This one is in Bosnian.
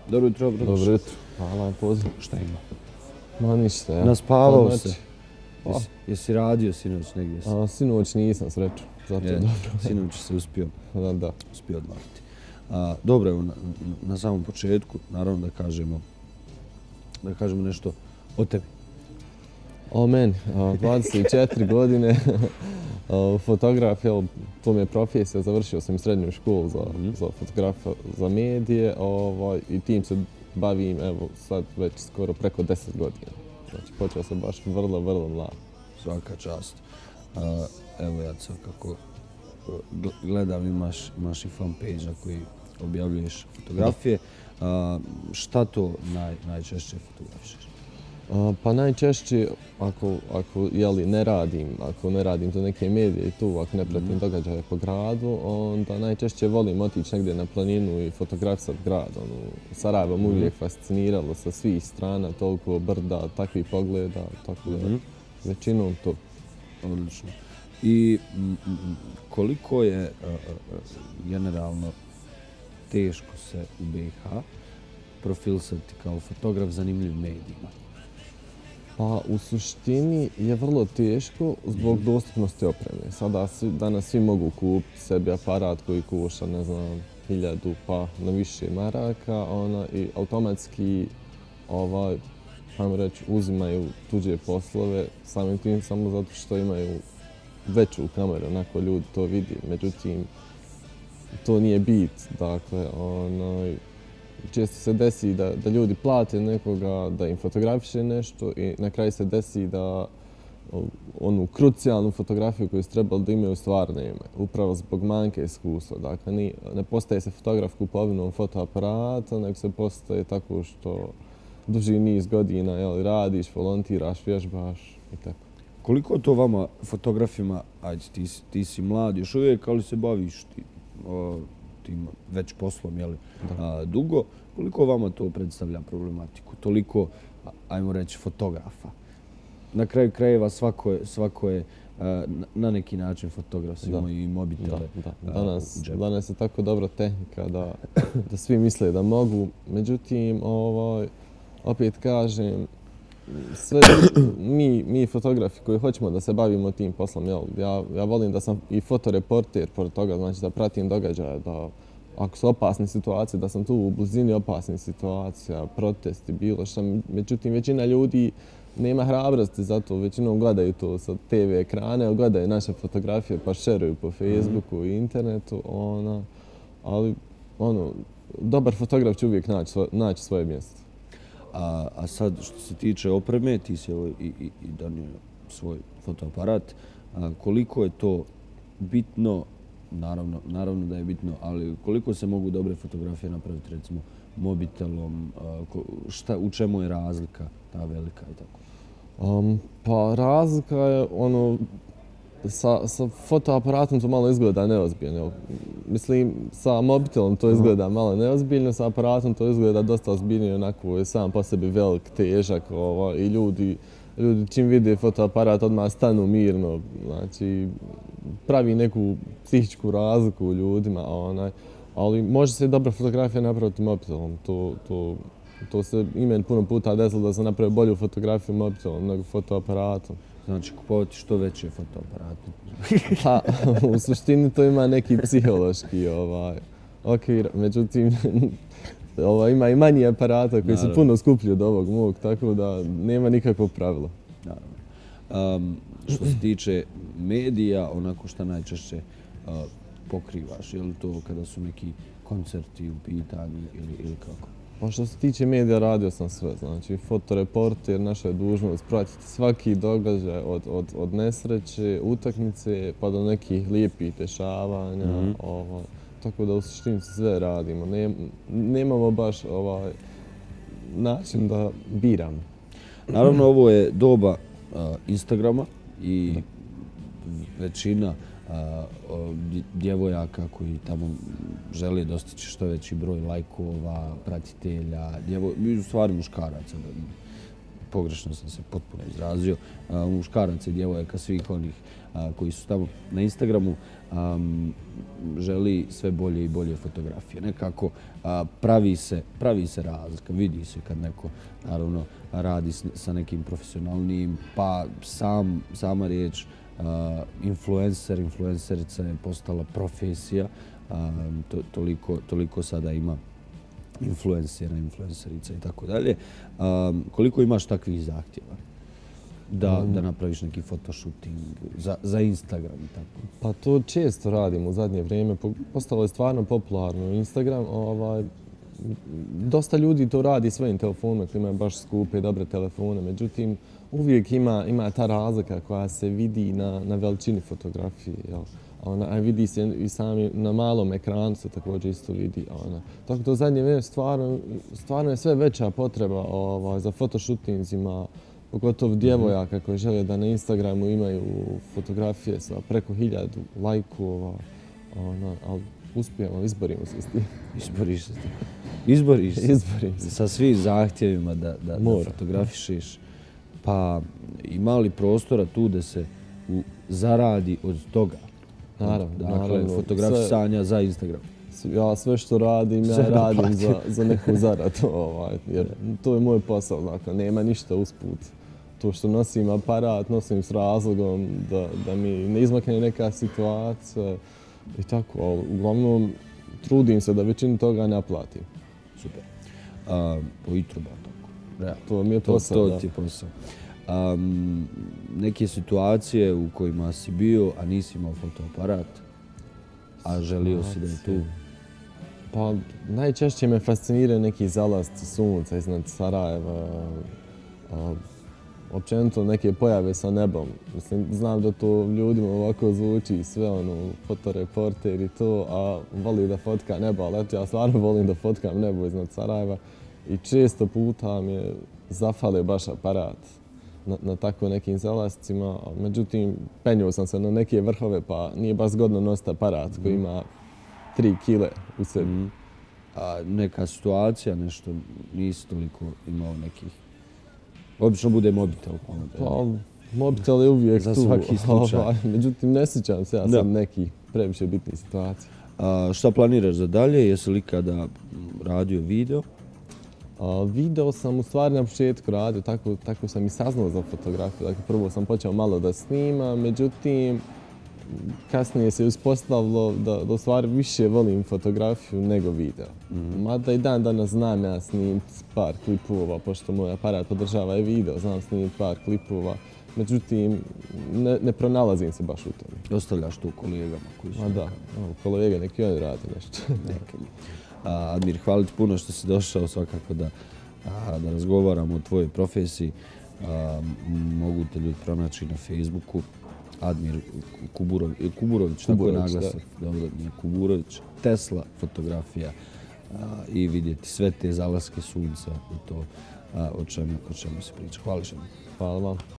Dobro jutro, Brodoš. Dobro jutro. Hvala na pozivu. Šta ima? Ma ništa, ja. Naspavao se. Jesi radio sinoć negdje? Sinoć nisam, sreću. Zato je dobro. Sinoć se uspio. Da. Uspio odmariti. Dobro, evo, na samom početku, naravno da kažemo nešto o tebi. O meni, 24 godine, fotograf, to mi je profesija, završio sam srednju školu za fotografa, za medije i tim se bavim, evo, sad već skoro preko 10 godina. Znači, počeo sam baš vrlo mlad. Svaka čast. Evo ja sad kako gledam, imaš i fanpage na koji objavljuješ fotografije. Šta to najčešće fotografišeš? Pa najčešće, ako ne radim za neke medije i tu, ako ne pratim događaje po gradu, onda najčešće volim otići negdje na planinu i fotografisati grad. Sarajevo me uvijek fasciniralo sa svih strana, toliko brda, takvih pogleda, tako da većinom to. Odlično. I koliko je generalno teško se u BiH profilsati kao fotograf zanimljiv medijima? Pa u suštini je vrlo teško zbog dostupnosti opreme. Danas svi mogu kupiti sebi aparat koji košta, ne znam, 1000 pa na više maraka i automatski ajmo reći, uzimaju tuđe poslove samim tim samo zato što imaju veću kameru, onako ljudi to vidi. Međutim, to nije bit. Dakle, često se desi da ljudi plate nekoga da im fotografiše nešto i na kraju se desi da onu krucijalnu fotografiju koju su trebali da imaju stvarno imaju. Upravo zbog manjka iskustva. Dakle, ne postaje se fotograf kupovinom fotoaparata, nego se postaje tako što duži niz godina radiš, volontiraš, vježbaš i tako. Koliko to vama fotografima, ajde ti si mlad još uvijek, ali se baviš tim već poslom, dugo, koliko vama to predstavlja problematiku? Toliko, ajmo reći, fotografa. Na kraju krajeva svako je na neki način fotograf, svi imaju i mobitele. Danas je tako dobra tehnika da svi misle da mogu. Međutim, opet kažem, mi fotografi koji hoćemo da se bavimo tim poslom, ja volim da sam i fotoreporter pored toga, znači da pratim događaje, da ako su opasne situacije, da sam tu u blizini opasnih situacija, protesti, bilo što. Međutim, većina ljudi nema hrabrosti za to, većinom gledaju to sa TV ekrane, gledaju naše fotografije pa šeruju po Facebooku i internetu, ali dobar fotograf će uvijek naći svoje mjesto. A sad, što se tiče opreme, ti si i donio svoj fotoaparat. Koliko je to bitno, naravno da je bitno, ali koliko se mogu dobre fotografije napraviti, recimo, mobitelom, u čemu je razlika ta velika i tako? Pa razlika je sa fotoaparatom to malo izgleda neozbiljno. Mislim, sa mobitelom to izgleda malo neozbiljno, sa aparatom to izgleda dosta ozbiljnije, onako je sam po sebi velik, težak i ljudi čim vide fotoaparat odmah stanu mirno, znači pravi neku psihičku razliku u ljudima, ali može se dobra fotografija napraviti mobitelom. To se i meni puno puta desilo da sam napravio bolju fotografiju mobitelom nego fotoaparatom. Znači, kupovati što veće fotoaparate. Pa, u suštini to ima neki psihološki okvir, međutim, ima i manji aparata koji su puno skuplji od ovog mog, tako da nema nikakvog pravila. Naravno. Što se tiče medija, onako šta najčešće pokrivaš, je li to kada su neki koncerti u pitanju ili kako? Pa što se tiče medija, radio sam sve. Znači, fotoreporter, naša je dužnost pratiti svaki događaj od nesreće, utakmice, pa do nekih lijepih dešavanja. Tako da u suštini sve radimo. Nemamo baš način da biramo. Naravno, ovo je doba Instagrama i većina djevojaka koji tamo žele dostići što veći broj lajkova, pratitelja, u stvari muškaraca, pogrešno sam se potpuno izrazio, muškaraca i djevojaka, svih onih koji su tamo na Instagramu, želi sve bolje i bolje fotografije. Nekako pravi se razlika, vidi se kad neko naravno radi sa nekim profesionalnijim, pa sama riječ influencerica je postala profesija, toliko sada ima influencera, influencerica i tako dalje. Koliko imaš takvih zahtjeva da napraviš neki fotoshooting za Instagram i tako? Pa to često radim u zadnje vrijeme. Postalo je stvarno popularno Instagram. Dosta ljudi to radi svojim telefonima, koji imaju baš skupe i dobre telefone. Međutim, uvijek ima ta razlika koja se vidi na veličini fotografije. A vidi se i sami na malom ekranu se također isto vidi. Tako da u zadnje vrijeme stvarno je sve veća potreba za fotoshootingzima, pogotovo djevojaka koji žele da na Instagramu imaju fotografije sa preko 1000 lajkova, ali uspijemo, izborimo se s tim. Izboriš se sa svim zahtjevima da fotografišeš. Pa ima li prostora tu da se zaradi od toga? Naravno. Dakle, fotografisanja za Instagram. Ja sve što radim, ja radim za neku zaradu, jer to je moj posao, dakle, nema ništa usput. To što nosim aparat, nosim s razlogom da mi ne izmakne neka situacija i tako, ali uglavnom trudim se da većinu toga naplatim. Super. Ujutro ba tako. Realno. To mi je posao, To ti je posao. Neke situacije u kojima si bio, a nisi imao fotoaparat, a želio si da je tu? Pa najčešće me fasciniraju neki zalasci sunca iznad Sarajeva. Općenito neke pojave sa nebom. Mislim, znam da to ljudima ovako zvuči sve, fotoreporter i to, a voli da fotka nebo, ali eto ja stvarno volim da fotkam nebo iznad Sarajeva i često puta mi zafale baš aparat na tako nekim zalascima. Međutim, penio sam se na neke vrhove, pa nije baš zgodno nositi aparat koji ima 3 kile u sebi. A neka situacija, nešto nisi toliko imao nekih? Obično bude mobitel. Pa, mobitel je uvijek tu. Za svaki slučaj. Međutim, ne sjećam se ja sad nekih previše bitnih situacija. Šta planiraš za dalje? Jesi li kada radio video? Video sam u stvari na početku radio, tako sam i saznao za fotografiju. Dakle, prvo sam počeo malo da snimam, međutim, kasnije se uspostavilo da u stvari više volim fotografiju nego video. Mada i dan danas znam ja snimiti par klipova, pošto moj aparat podržava i video, znam snimiti par klipova. Međutim, ne pronalazim se baš u tome. Ostavljaš to kolegama koji su... Da, kolege neki oni rade nešto. Admir, hvala ti puno što si došao, svakako da razgovaramo o tvojoj profesiji. Mogu te ljudi pronaći na Facebooku. Admir Kuburović, tako je naglasak. Dobro, nije Kuburović. Tesla fotografija i vidjeti sve te zalaske sunca i to o čemu se priča. Hvala što. Hvala vam.